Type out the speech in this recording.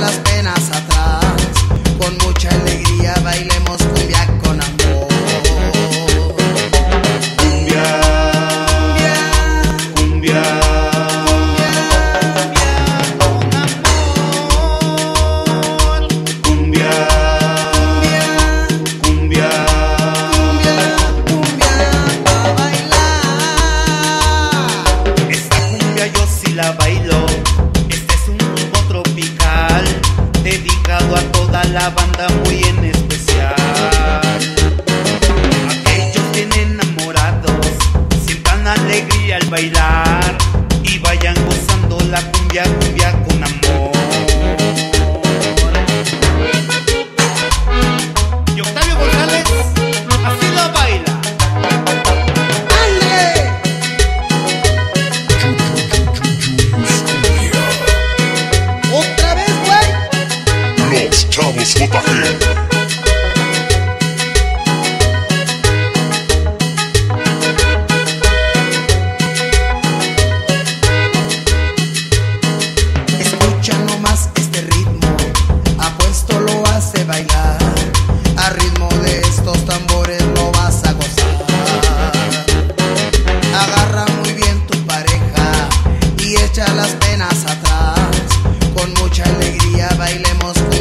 las penas atrás. Con mucha alegría bailemos cumbia con amor. Cumbia, cumbia, cumbia, cumbia, Pa' bailar. esta cumbia yo sí la bailo. Este es un ritmo tropical dedicado a toda la banda, muy en especial. Aquellos bien enamorados sientan alegría al bailar y vayan gozando la cumbia, cumbia con amor. Y Octavio González así la baila. ¡Ándale! ¡Otra vez, güey! Los Chavos JG. Escucha nomás este ritmo, apuesto lo hace bailar. A ritmo de estos tambores lo vas a gozar. Agarra muy bien tu pareja y echa las penas atrás. Con mucha alegría bailemos.